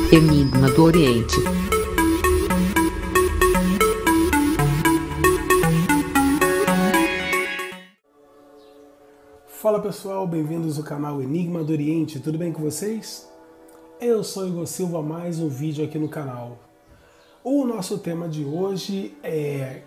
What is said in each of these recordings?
Enigma do Oriente. Fala pessoal, bem-vindos ao canal Enigma do Oriente, tudo bem com vocês? Eu sou Igor Silva, mais um vídeo aqui no canal. O nosso tema de hoje é: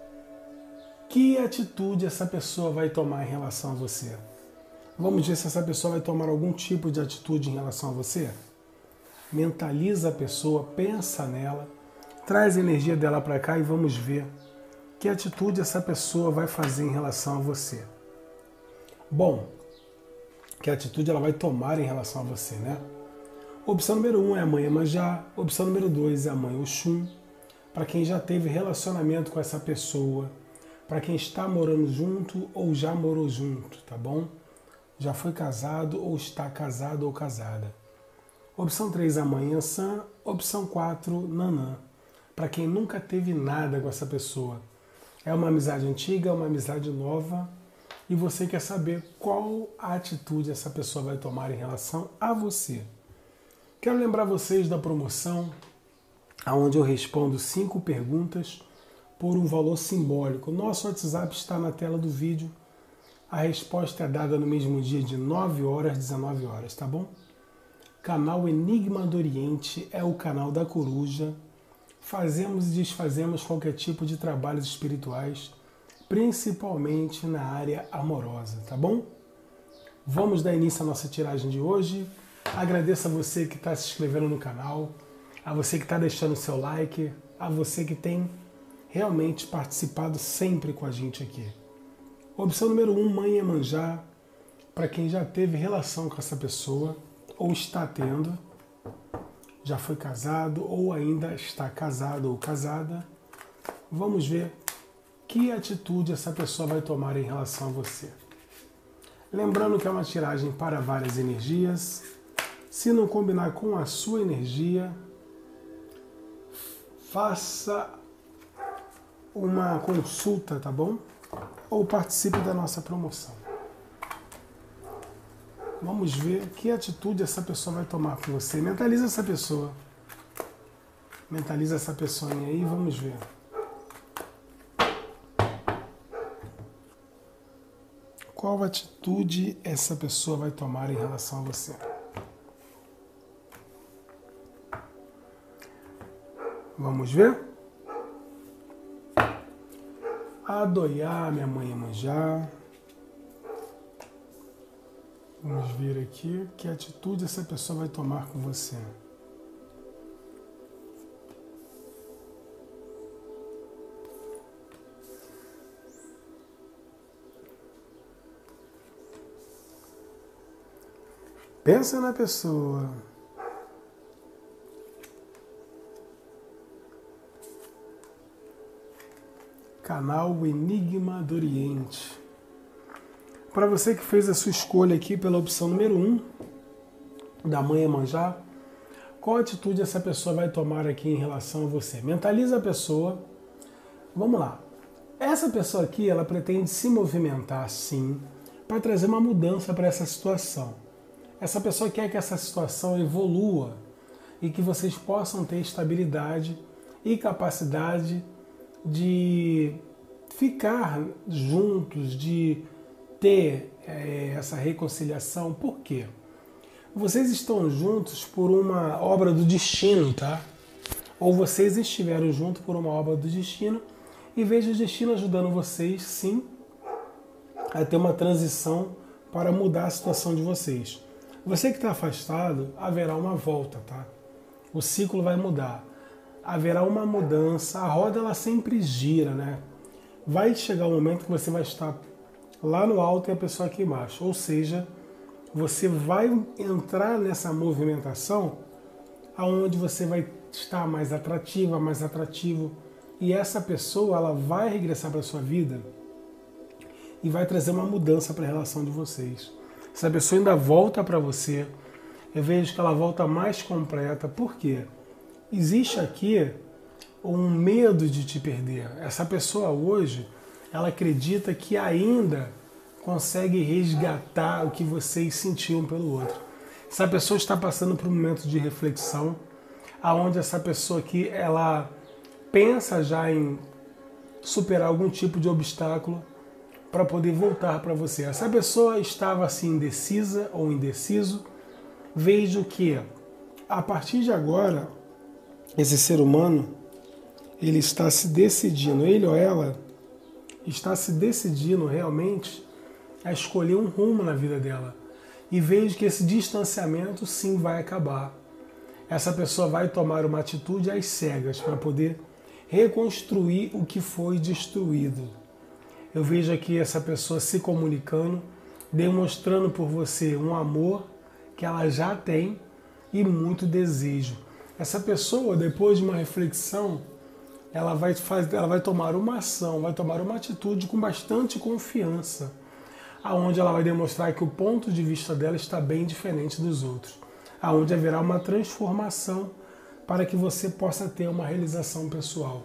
que atitude essa pessoa vai tomar em relação a você? Vamos ver se essa pessoa vai tomar algum tipo de atitude em relação a você? Mentaliza a pessoa, pensa nela, traz a energia dela para cá e vamos ver que atitude essa pessoa vai fazer em relação a você. Bom, que atitude ela vai tomar em relação a você, né? Opção número 1 é a mãe Iemanjá, opção número 2 é a mãe Oxum. Para quem já teve relacionamento com essa pessoa, para quem está morando junto ou já morou junto, tá bom? Já foi casado ou está casado ou casada. Opção 3, a mãe Iansã. Opção 4, Nanã. Para quem nunca teve nada com essa pessoa. É uma amizade antiga, é uma amizade nova. E você quer saber qual a atitude essa pessoa vai tomar em relação a você. Quero lembrar vocês da promoção, onde eu respondo 5 perguntas por um valor simbólico. Nosso WhatsApp está na tela do vídeo. A resposta é dada no mesmo dia de 9 horas, 19 horas, tá bom? Canal Enigma do Oriente é o canal da coruja. Fazemos e desfazemos qualquer tipo de trabalhos espirituais, principalmente na área amorosa, tá bom? Vamos dar início à nossa tiragem de hoje. Agradeço a você que está se inscrevendo no canal, a você que está deixando o seu like, a você que tem realmente participado sempre com a gente aqui. Opção número 1, mãe Iemanjá, para quem já teve relação com essa pessoa, ou está tendo, já foi casado ou ainda está casado ou casada. Vamos ver que atitude essa pessoa vai tomar em relação a você. Lembrando que é uma tiragem para várias energias. Se não combinar com a sua energia, faça uma consulta, tá bom? Ou participe da nossa promoção. Vamos ver que atitude essa pessoa vai tomar com você. Mentaliza essa pessoa. Mentaliza essa pessoinha aí, vamos ver. Qual atitude essa pessoa vai tomar em relação a você? Vamos ver? Adoiá, minha mãe Iemanjá. Vamos ver aqui que atitude essa pessoa vai tomar com você. Pensa na pessoa. Canal Enigma do Oriente. Para você que fez a sua escolha aqui pela opção número 1, da mãe Iemanjá, qual atitude essa pessoa vai tomar aqui em relação a você? Mentaliza a pessoa. Vamos lá. Essa pessoa aqui, ela pretende se movimentar sim, para trazer uma mudança para essa situação. Essa pessoa quer que essa situação evolua e que vocês possam ter estabilidade e capacidade de ficar juntos, de ter essa reconciliação. Por quê? Vocês estão juntos por uma obra do destino, tá? Ou vocês estiveram juntos por uma obra do destino e vejo o destino ajudando vocês, sim, a ter uma transição para mudar a situação de vocês. Você que está afastado, haverá uma volta, tá? O ciclo vai mudar. Haverá uma mudança, a roda ela sempre gira, né? Vai chegar um momento que você vai estar lá no alto e a pessoa aqui embaixo. Ou seja, você vai entrar nessa movimentação aonde você vai estar mais atrativa, mais atrativo. E essa pessoa ela vai regressar para a sua vida e vai trazer uma mudança para a relação de vocês. Essa pessoa ainda volta para você. Eu vejo que ela volta mais completa. Por quê? Existe aqui um medo de te perder. Essa pessoa hoje, ela acredita que ainda consegue resgatar o que vocês sentiam pelo outro. Essa pessoa está passando por um momento de reflexão, aonde essa pessoa aqui, ela pensa já em superar algum tipo de obstáculo para poder voltar para você. Essa pessoa estava assim indecisa ou indeciso. Vejo que a partir de agora, esse ser humano, ele está se decidindo, ele ou ela está se decidindo realmente a escolher um rumo na vida dela. E vejo que esse distanciamento sim vai acabar. Essa pessoa vai tomar uma atitude às cegas para poder reconstruir o que foi destruído. Eu vejo aqui essa pessoa se comunicando, demonstrando por você um amor que ela já tem e muito desejo. Essa pessoa, depois de uma reflexão, ela vai tomar uma ação, vai tomar uma atitude com bastante confiança, aonde ela vai demonstrar que o ponto de vista dela está bem diferente dos outros, aonde haverá uma transformação para que você possa ter uma realização pessoal.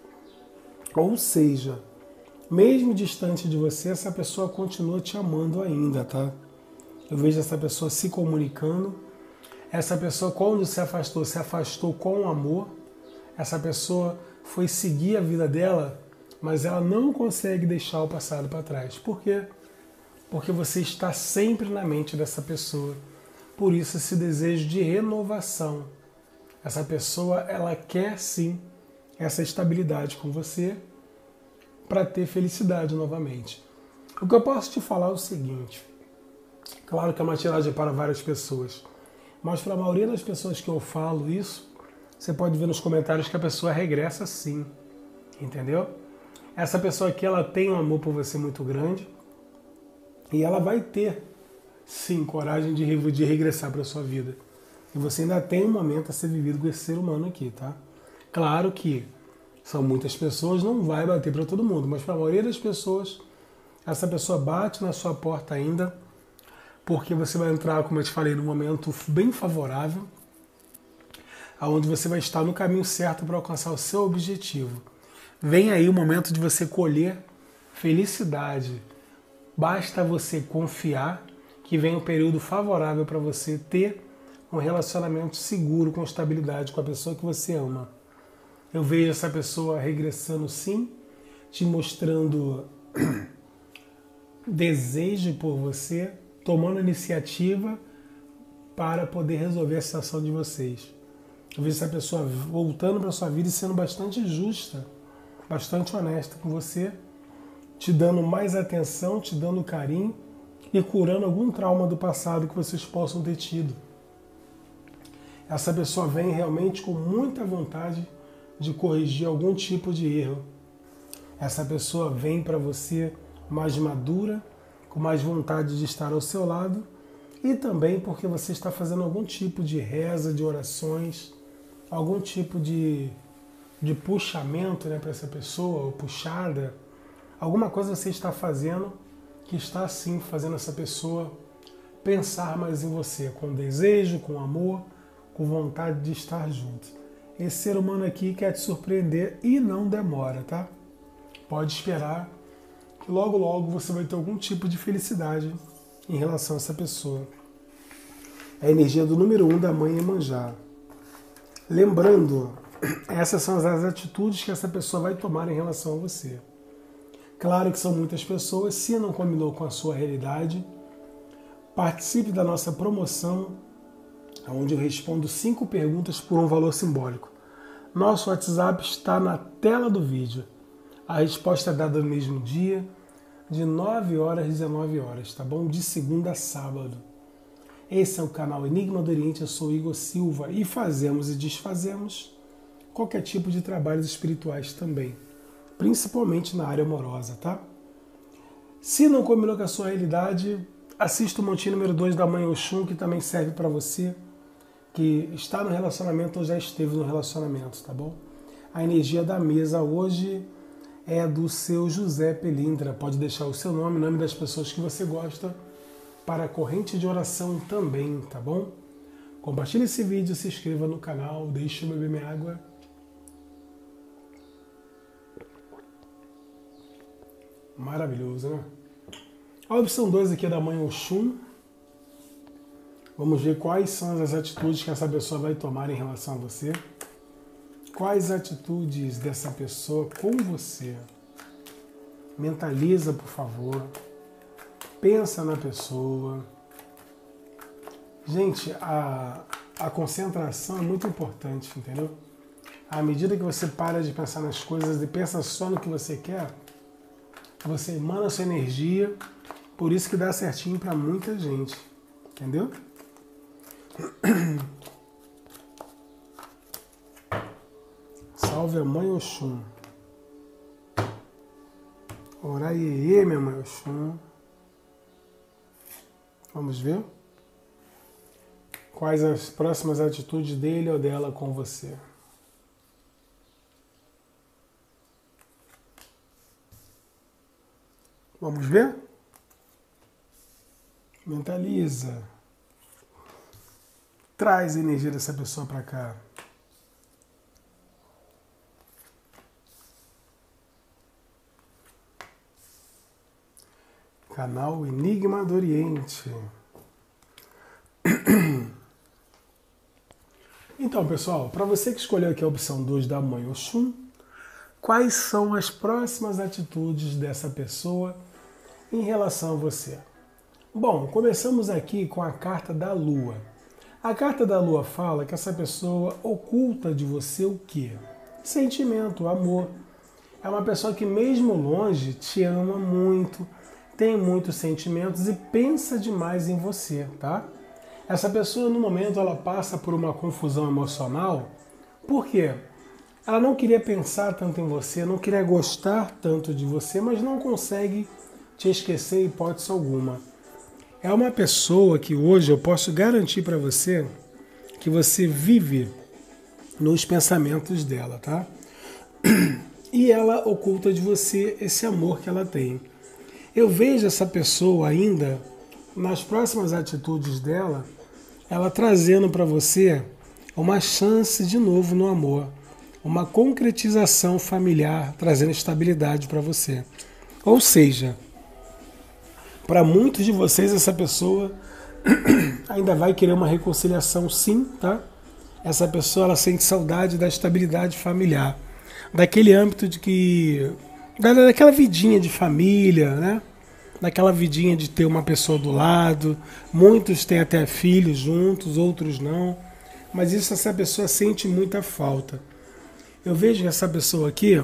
Ou seja, mesmo distante de você, essa pessoa continua te amando ainda, tá? Eu vejo essa pessoa se comunicando. Essa pessoa, quando se afastou com amor. Essa pessoa foi seguir a vida dela, mas ela não consegue deixar o passado para trás. Por quê? Porque você está sempre na mente dessa pessoa. Por isso esse desejo de renovação. Essa pessoa, ela quer sim essa estabilidade com você para ter felicidade novamente. O que eu posso te falar é o seguinte. Claro que é uma tiragem para várias pessoas, mas para a maioria das pessoas que eu falo isso, você pode ver nos comentários que a pessoa regressa sim, entendeu? Essa pessoa aqui, ela tem um amor por você muito grande e ela vai ter, sim, coragem de regressar para a sua vida. E você ainda tem um momento a ser vivido com esse ser humano aqui, tá? Claro que são muitas pessoas, não vai bater para todo mundo, mas para a maioria das pessoas, essa pessoa bate na sua porta ainda, porque você vai entrar, como eu te falei, num momento bem favorável, onde você vai estar no caminho certo para alcançar o seu objetivo. Vem aí o momento de você colher felicidade. Basta você confiar que vem um período favorável para você ter um relacionamento seguro, com estabilidade com a pessoa que você ama. Eu vejo essa pessoa regressando sim, te mostrando desejo por você, tomando iniciativa para poder resolver a situação de vocês. Eu vejo essa pessoa voltando para a sua vida e sendo bastante justa, bastante honesta com você, te dando mais atenção, te dando carinho e curando algum trauma do passado que vocês possam ter tido. Essa pessoa vem realmente com muita vontade de corrigir algum tipo de erro. Essa pessoa vem para você mais madura, com mais vontade de estar ao seu lado e também porque você está fazendo algum tipo de reza, de orações, algum tipo de puxamento, né, para essa pessoa, ou puxada. Alguma coisa você está fazendo que está sim fazendo essa pessoa pensar mais em você, com desejo, com amor, com vontade de estar junto. Esse ser humano aqui quer te surpreender e não demora, tá? Pode esperar que logo logo você vai ter algum tipo de felicidade em relação a essa pessoa. É a energia do número 1 da Mãe Iemanjá. Lembrando, essas são as atitudes que essa pessoa vai tomar em relação a você. Claro que são muitas pessoas, se não combinou com a sua realidade, participe da nossa promoção, onde eu respondo 5 perguntas por um valor simbólico. Nosso WhatsApp está na tela do vídeo. A resposta é dada no mesmo dia, de 9 horas às 19 horas, tá bom? De segunda a sábado. Esse é o canal Enigma do Oriente, eu sou Igor Silva e fazemos e desfazemos qualquer tipo de trabalhos espirituais também, principalmente na área amorosa, tá? Se não combinou com a sua realidade, assista o montinho número 2 da Mãe Oxum, que também serve para você que está no relacionamento ou já esteve no relacionamento, tá bom? A energia da mesa hoje é do seu José Pelindra. Pode deixar o seu nome, o nome das pessoas que você gosta para a corrente de oração também, tá bom? Compartilhe esse vídeo, se inscreva no canal, deixe eu beber minha água. Maravilhoso, né? A opção 2 aqui é da Mãe Oxum. Vamos ver quais são as atitudes que essa pessoa vai tomar em relação a você. Quais atitudes dessa pessoa com você? Mentaliza, por favor. Pensa na pessoa. Gente, a concentração é muito importante, entendeu? À medida que você para de pensar nas coisas e pensa só no que você quer, você emana sua energia, por isso que dá certinho para muita gente, entendeu? Salve a Mãe Oxum. Oraiê, minha Mãe Oxum. Vamos ver? Quais as próximas atitudes dele ou dela com você? Vamos ver? Mentaliza. Traz a energia dessa pessoa para cá. Canal Enigma do Oriente. Então, pessoal, para você que escolheu aqui a opção 2 da Mãe Oxum, quais são as próximas atitudes dessa pessoa em relação a você? Bom, começamos aqui com a carta da Lua. A carta da Lua fala que essa pessoa oculta de você o quê? Sentimento, amor. É uma pessoa que mesmo longe te ama muito, tem muitos sentimentos e pensa demais em você, tá? Essa pessoa, no momento, ela passa por uma confusão emocional. Por quê? Ela não queria pensar tanto em você, não queria gostar tanto de você, mas não consegue te esquecer em hipótese alguma. É uma pessoa que hoje eu posso garantir para você que você vive nos pensamentos dela, tá? E ela oculta de você esse amor que ela tem. Eu vejo essa pessoa ainda, nas próximas atitudes dela, ela trazendo para você uma chance de novo no amor, uma concretização familiar, trazendo estabilidade para você. Ou seja, para muitos de vocês essa pessoa ainda vai querer uma reconciliação, sim, tá? Essa pessoa ela sente saudade da estabilidade familiar, daquele âmbito de que daquela vidinha de família, né? Daquela vidinha de ter uma pessoa do lado. Muitos têm até filhos juntos, outros não. Mas isso essa pessoa sente muita falta. Eu vejo essa pessoa aqui,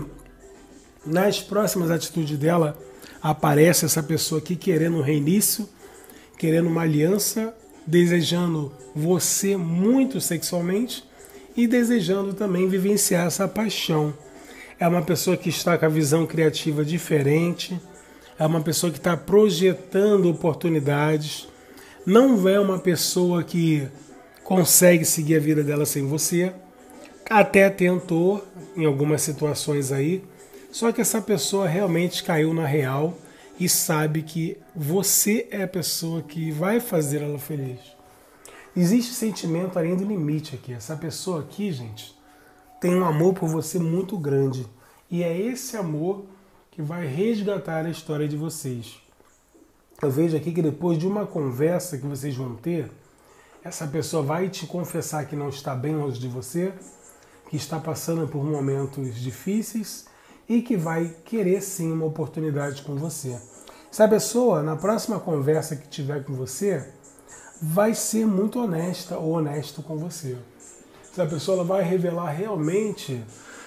nas próximas atitudes dela, aparece essa pessoa aqui querendo um reinício, querendo uma aliança, desejando você muito sexualmente e desejando também vivenciar essa paixão. É uma pessoa que está com a visão criativa diferente, é uma pessoa que está projetando oportunidades, não é uma pessoa que consegue seguir a vida dela sem você, até tentou em algumas situações aí, só que essa pessoa realmente caiu na real e sabe que você é a pessoa que vai fazer ela feliz. Existe sentimento além do limite aqui. Essa pessoa aqui, gente, tem um amor por você muito grande. E é esse amor que vai resgatar a história de vocês. Eu vejo aqui que depois de uma conversa que vocês vão ter, essa pessoa vai te confessar que não está bem longe de você, que está passando por momentos difíceis e que vai querer sim uma oportunidade com você. Essa pessoa, na próxima conversa que tiver com você, vai ser muito honesta ou honesto com você. Essa pessoa ela vai revelar realmente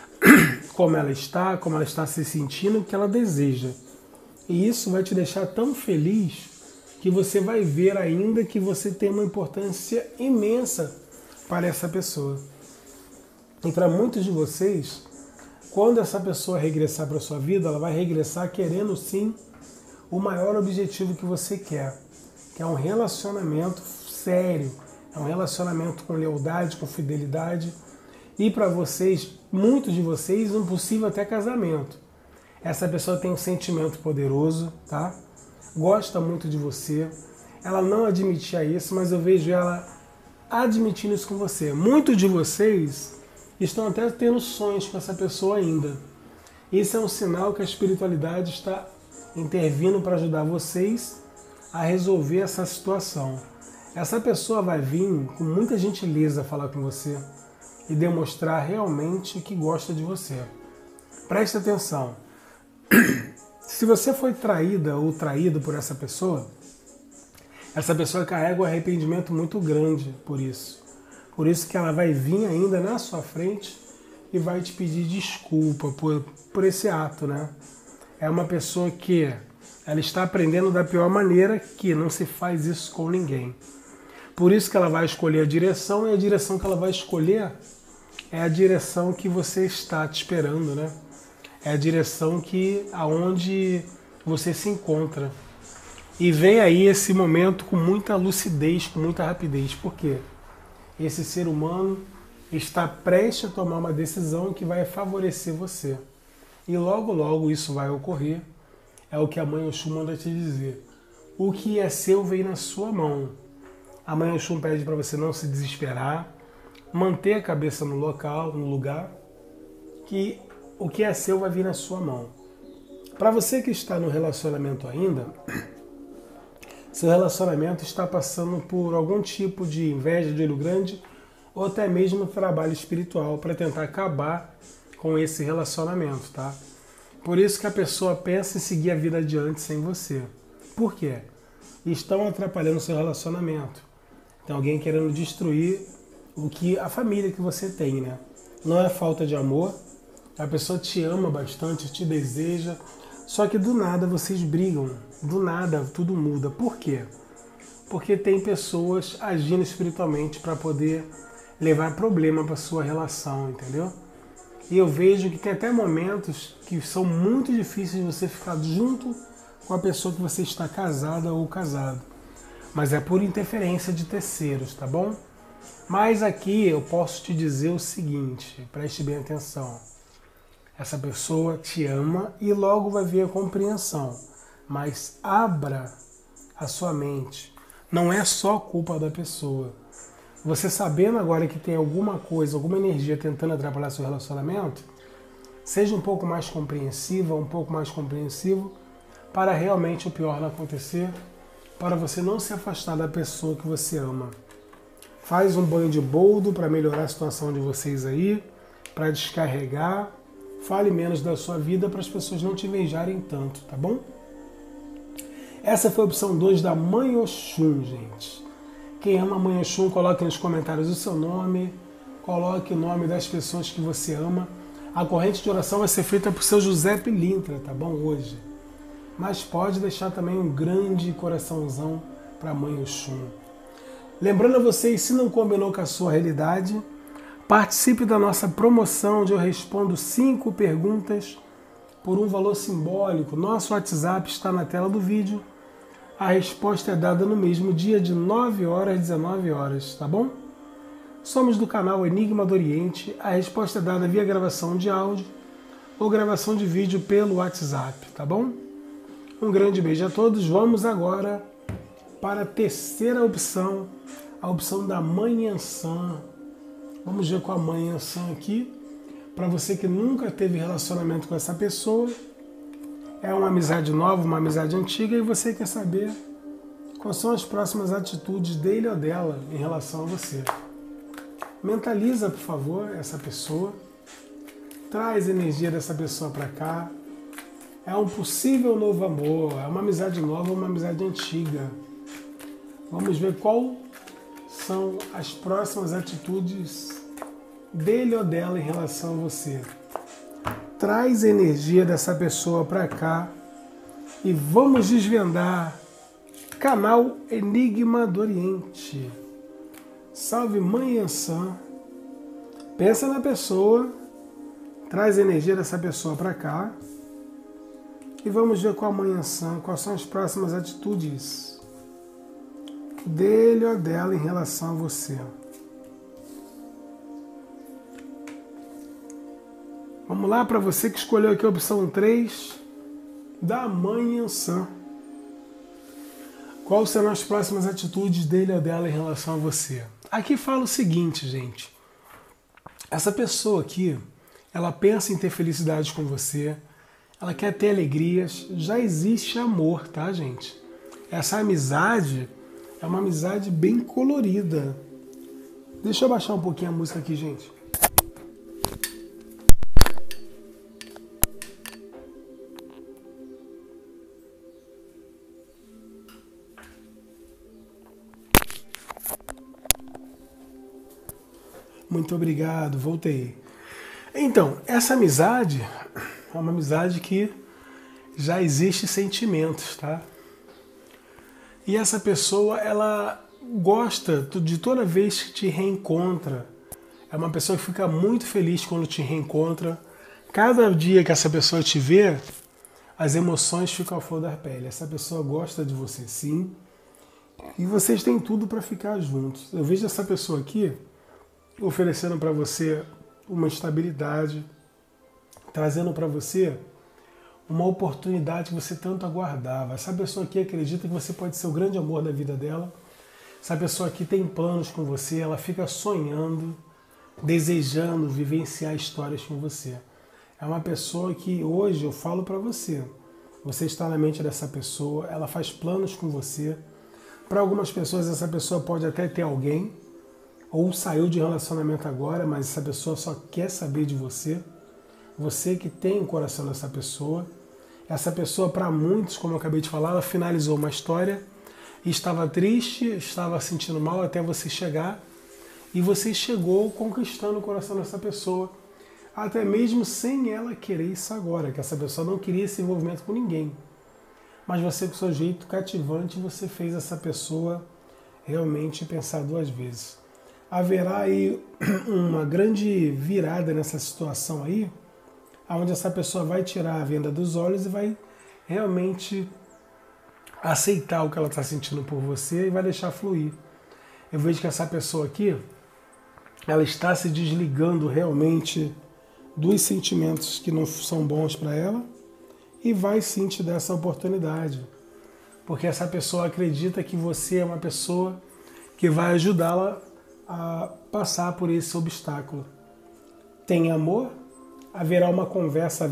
como ela está se sentindo, o que ela deseja. E isso vai te deixar tão feliz que você vai ver ainda que você tem uma importância imensa para essa pessoa. E para muitos de vocês, quando essa pessoa regressar para a sua vida, ela vai regressar querendo sim o maior objetivo que você quer, que é um relacionamento sério, é um relacionamento com lealdade, com fidelidade. E para vocês, muitos de vocês, um possível até casamento. Essa pessoa tem um sentimento poderoso, tá? Gosta muito de você. Ela não admitia isso, mas eu vejo ela admitindo isso com você. Muitos de vocês estão até tendo sonhos com essa pessoa ainda. Isso é um sinal que a espiritualidade está intervindo para ajudar vocês a resolver essa situação. Essa pessoa vai vir com muita gentileza falar com você. e demonstrar realmente que gosta de você. Preste atenção. Se você foi traída ou traído por essa pessoa carrega um arrependimento muito grande por isso. Por isso que ela vai vir ainda na sua frente e vai te pedir desculpa por esse ato, né? É uma pessoa que ela está aprendendo da pior maneira, que não se faz isso com ninguém. Por isso que ela vai escolher a direção, e a direção que ela vai escolher é a direção que você está te esperando, né? É a direção aonde você se encontra. E vem aí esse momento com muita lucidez, com muita rapidez. Por quê? Esse ser humano está prestes a tomar uma decisão que vai favorecer você. E logo, logo isso vai ocorrer. É o que a Mãe Oxum manda te dizer. O que é seu vem na sua mão. A Mãe Oxum pede para você não se desesperar, manter a cabeça no local, no lugar, que o que é seu vai vir na sua mão. Para você que está no relacionamento ainda, seu relacionamento está passando por algum tipo de inveja, de olho grande, ou até mesmo trabalho espiritual para tentar acabar com esse relacionamento, tá? Por isso que a pessoa pensa em seguir a vida adiante sem você. Por quê? Estão atrapalhando o seu relacionamento. Tem alguém querendo destruir a família que você tem, né? Não é falta de amor, a pessoa te ama bastante, te deseja, só que do nada vocês brigam, do nada tudo muda. Por quê? Porque tem pessoas agindo espiritualmente para poder levar problema para sua relação, entendeu? E eu vejo que tem até momentos que são muito difíceis de você ficar junto com a pessoa que você está casada ou casado. Mas é por interferência de terceiros, tá bom? Mas aqui eu posso te dizer o seguinte, preste bem atenção. Essa pessoa te ama e logo vai vir a compreensão. Mas abra a sua mente. Não é só culpa da pessoa. Você sabendo agora que tem alguma coisa, alguma energia tentando atrapalhar seu relacionamento, seja um pouco mais compreensiva, um pouco mais compreensivo, para realmente o pior não acontecer, para você não se afastar da pessoa que você ama. Faz um banho de boldo para melhorar a situação de vocês aí, para descarregar. Fale menos da sua vida para as pessoas não te invejarem tanto, tá bom? Essa foi a opção 2 da Mãe Oxum, gente. Quem ama a Mãe Oxum, coloque nos comentários o seu nome, coloque o nome das pessoas que você ama. A corrente de oração vai ser feita por seu José Pilintra, tá bom? Hoje. Mas pode deixar também um grande coraçãozão para a Mãe Oxum. Lembrando a vocês, se não combinou com a sua realidade, participe da nossa promoção onde eu respondo 5 perguntas por um valor simbólico. Nosso WhatsApp está na tela do vídeo. A resposta é dada no mesmo dia de 9 horas às 19 horas, tá bom? Somos do canal Enigma do Oriente. A resposta é dada via gravação de áudio ou gravação de vídeo pelo WhatsApp, tá bom? Um grande beijo a todos. Vamos agora para a terceira opção, a opção da Mãe Ansan. Vamos ver com a Mãe Ansan aqui. Para você que nunca teve relacionamento com essa pessoa, é uma amizade nova, uma amizade antiga, e você quer saber quais são as próximas atitudes dele ou dela em relação a você. Mentaliza, por favor, essa pessoa. Traz a energia dessa pessoa para cá. É um possível novo amor, é uma amizade nova ou uma amizade antiga. Vamos ver qual são as próximas atitudes dele ou dela em relação a você. Traz a energia dessa pessoa para cá e vamos desvendar. Canal Enigma do Oriente. Salve Mãe Ansan. Pensa na pessoa, traz a energia dessa pessoa para cá e vamos ver com a Mãe Ansan quais são as próximas atitudes dele ou dela em relação a você. Vamos lá, para você que escolheu aqui a opção 3 da Mãe Ansan. Quais serão as próximas atitudes dele ou dela em relação a você? Aqui fala o seguinte, gente. Essa pessoa aqui, ela pensa em ter felicidade com você, ela quer ter alegrias, já existe amor, tá, gente? Essa amizade é uma amizade bem colorida. Deixa eu baixar um pouquinho a música aqui, gente. Muito obrigado, voltei. Então, essa amizade é uma amizade que já existe sentimentos, tá? E essa pessoa, ela gosta de toda vez que te reencontra. É uma pessoa que fica muito feliz quando te reencontra. Cada dia que essa pessoa te vê, as emoções ficam à flor da pele. Essa pessoa gosta de você, sim. E vocês têm tudo para ficar juntos. Eu vejo essa pessoa aqui oferecendo para você uma estabilidade, trazendo para você uma oportunidade que você tanto aguardava. Essa pessoa aqui acredita que você pode ser o grande amor da vida dela. Essa pessoa aqui tem planos com você, ela fica sonhando, desejando vivenciar histórias com você. É uma pessoa que hoje eu falo para você. Você está na mente dessa pessoa, ela faz planos com você. Para algumas pessoas essa pessoa pode até ter alguém, ou saiu de relacionamento agora, mas essa pessoa só quer saber de você. Você que tem o coração dessa pessoa. Essa pessoa, para muitos, como eu acabei de falar, ela finalizou uma história e estava triste, estava sentindo mal até você chegar. E você chegou conquistando o coração dessa pessoa, até mesmo sem ela querer isso agora, que essa pessoa não queria esse envolvimento com ninguém. Mas você, com seu jeito cativante, você fez essa pessoa realmente pensar duas vezes. Haverá aí uma grande virada nessa situação aí, onde essa pessoa vai tirar a venda dos olhos e vai realmente aceitar o que ela está sentindo por você e vai deixar fluir. Eu vejo que essa pessoa aqui, ela está se desligando realmente dos sentimentos que não são bons para ela e vai sim te dar essa oportunidade. Porque essa pessoa acredita que você é uma pessoa que vai ajudá-la a passar por esse obstáculo. Tem amor, haverá uma conversa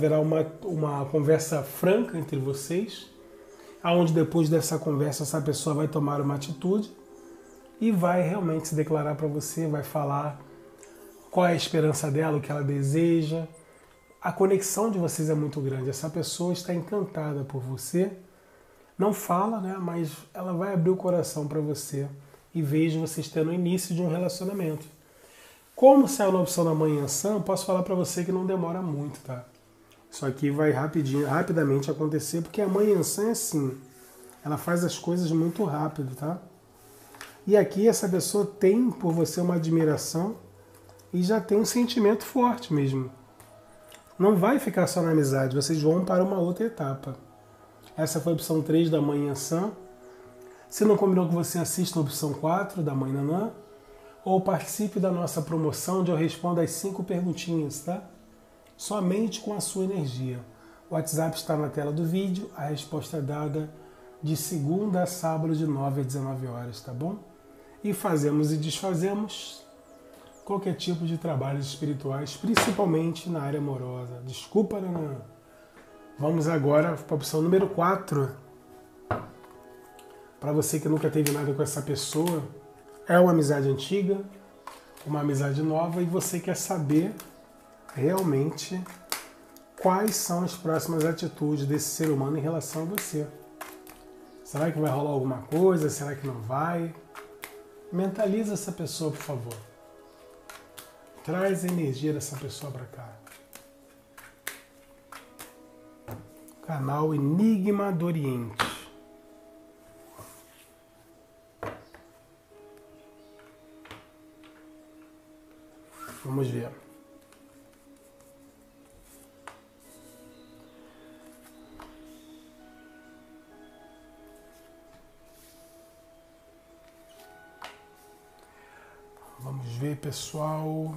franca entre vocês, onde depois dessa conversa essa pessoa vai tomar uma atitude e vai realmente se declarar para você, vai falar qual é a esperança dela, o que ela deseja. A conexão de vocês é muito grande, essa pessoa está encantada por você, não fala, né, mas ela vai abrir o coração para você e vejo vocês tendo o início de um relacionamento. Como saiu na opção da Mãe Yansan, posso falar para você que não demora muito, tá? Isso aqui vai rapidamente acontecer, porque a Mãe Yansan é assim, ela faz as coisas muito rápido, tá? E aqui essa pessoa tem por você uma admiração e já tem um sentimento forte mesmo. Não vai ficar só na amizade, vocês vão para uma outra etapa. Essa foi a opção 3 da Mãe Yansan. Se não combinou com você, assista a opção 4 da Mãe Nanã, ou participe da nossa promoção onde eu respondo as 5 perguntinhas, tá? Somente com a sua energia. O WhatsApp está na tela do vídeo, a resposta é dada de segunda a sábado de 9 a 19 horas, tá bom? E fazemos e desfazemos qualquer tipo de trabalhos espirituais, principalmente na área amorosa. Desculpa, Nanã. Vamos agora para a opção número 4. Para você que nunca teve nada com essa pessoa, é uma amizade antiga, uma amizade nova, e você quer saber realmente quais são as próximas atitudes desse ser humano em relação a você. Será que vai rolar alguma coisa? Será que não vai? Mentaliza essa pessoa, por favor. Traz a energia dessa pessoa para cá. Canal Enigma do Oriente. Vamos ver. Vamos ver, pessoal.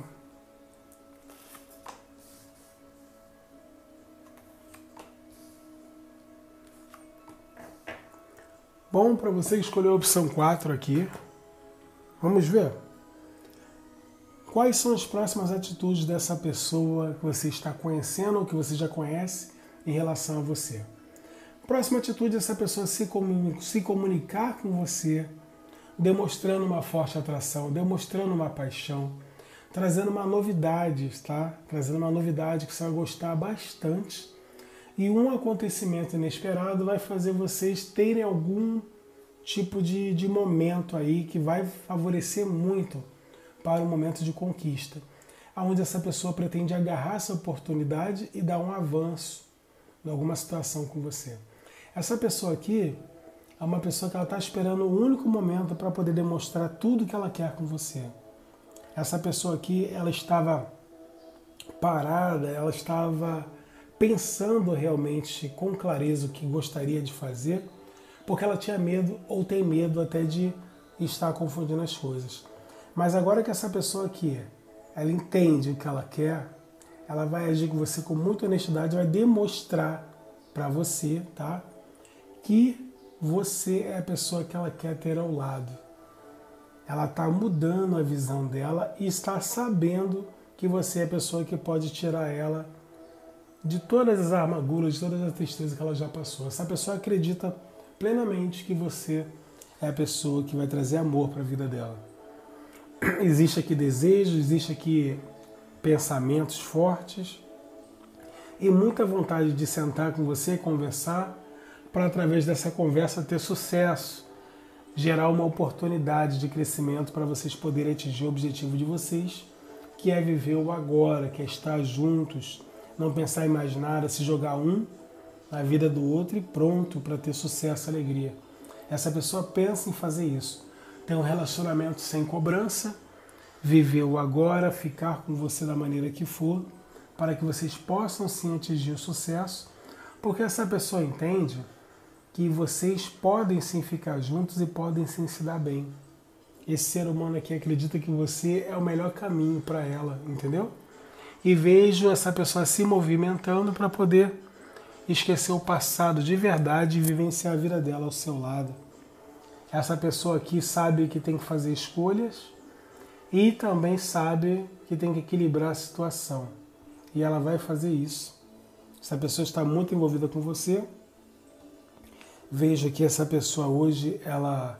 Bom, para você escolher a opção 4 aqui. Vamos ver. Quais são as próximas atitudes dessa pessoa que você está conhecendo ou que você já conhece em relação a você? Próxima atitude é essa pessoa se comunicar com você, demonstrando uma forte atração, demonstrando uma paixão, trazendo uma novidade, tá? Trazendo uma novidade que você vai gostar bastante. E um acontecimento inesperado vai fazer vocês terem algum tipo de momento aí que vai favorecer muito para um momento de conquista, onde essa pessoa pretende agarrar essa oportunidade e dar um avanço em alguma situação com você. Essa pessoa aqui é uma pessoa que ela está esperando o único momento para poder demonstrar tudo que ela quer com você. Essa pessoa aqui, ela estava parada, ela estava pensando realmente com clareza o que gostaria de fazer, porque ela tinha medo ou tem medo até de estar confundindo as coisas. Mas agora que essa pessoa aqui, ela entende o que ela quer, ela vai agir com você com muita honestidade, vai demonstrar para você, tá, que você é a pessoa que ela quer ter ao lado. Ela está mudando a visão dela e está sabendo que você é a pessoa que pode tirar ela de todas as amarguras, de todas as tristezas que ela já passou. Essa pessoa acredita plenamente que você é a pessoa que vai trazer amor para a vida dela. Existe aqui desejo, existe aqui pensamentos fortes e muita vontade de sentar com você e conversar para, através dessa conversa, ter sucesso, gerar uma oportunidade de crescimento para vocês poderem atingir o objetivo de vocês, que é viver o agora, que é estar juntos, não pensar em mais nada, se jogar um na vida do outro e pronto para ter sucesso e alegria. Essa pessoa pensa em fazer isso. Ter um relacionamento sem cobrança, viver o agora, ficar com você da maneira que for, para que vocês possam sim atingir o sucesso, porque essa pessoa entende que vocês podem sim ficar juntos e podem sim se dar bem. Esse ser humano aqui acredita que você é o melhor caminho para ela, entendeu? E vejo essa pessoa se movimentando para poder esquecer o passado de verdade e vivenciar a vida dela ao seu lado. Essa pessoa aqui sabe que tem que fazer escolhas e também sabe que tem que equilibrar a situação. E ela vai fazer isso. Essa pessoa está muito envolvida com você. Veja que essa pessoa hoje, ela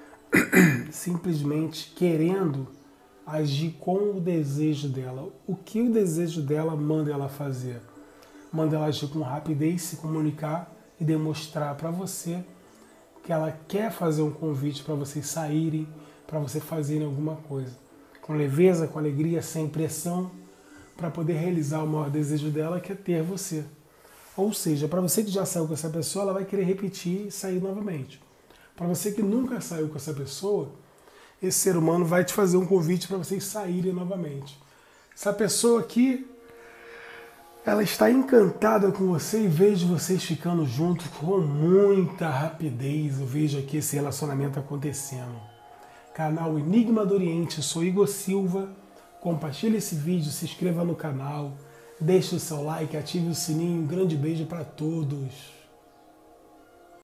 simplesmente querendo agir com o desejo dela. O que o desejo dela manda ela fazer? Manda ela agir com rapidez, se comunicar e demonstrar para você que ela quer fazer um convite para vocês saírem, para vocês fazerem alguma coisa. Com leveza, com alegria, sem pressão, para poder realizar o maior desejo dela, que é ter você. Ou seja, para você que já saiu com essa pessoa, ela vai querer repetir e sair novamente. Para você que nunca saiu com essa pessoa, esse ser humano vai te fazer um convite para vocês saírem novamente. Essa pessoa aqui, ela está encantada com você e vejo vocês ficando juntos com muita rapidez. Eu vejo aqui esse relacionamento acontecendo. Canal Enigma do Oriente, eu sou Igor Silva. Compartilhe esse vídeo, se inscreva no canal, deixe o seu like, ative o sininho. Um grande beijo para todos.